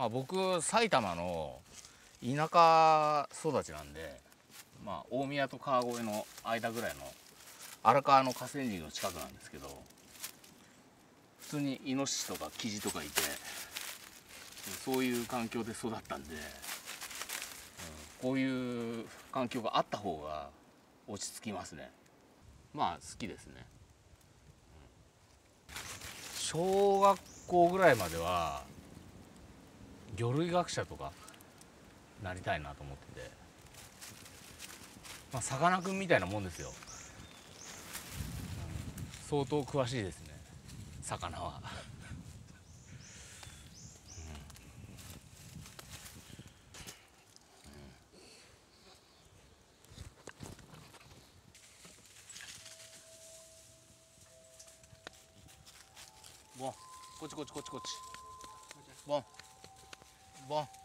まあ、僕埼玉の田舎育ちなんで、まあ、大宮と川越の間ぐらいの荒川の河川敷の近くなんですけど、普通にイノシシとかキジとかいて、そういう環境で育ったんで、こういう環境があった方が落ち着きますね。まあ好きですね。小学校ぐらいまでは魚類学者とかなりたいなと思ってて、まあさかなクンみたいなもんですよ。相当詳しいですね、魚は。ボン、こっちこっちこっちこっち。ボン、ボン。